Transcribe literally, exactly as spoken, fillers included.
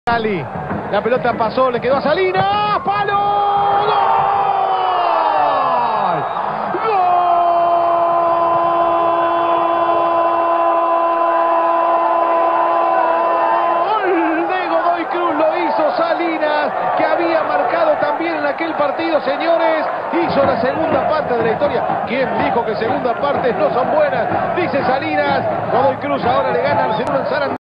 Ali. La pelota pasó, le quedó a Salinas. ¡Palo! ¡Gol! ¡Gol! De Godoy Cruz lo hizo Salinas, que había marcado también en aquel partido, señores. Hizo la segunda parte de la historia. ¿Quién dijo que segundas partes no son buenas? Dice Salinas. Godoy Cruz ahora le gana al Arsenal en Sarandí.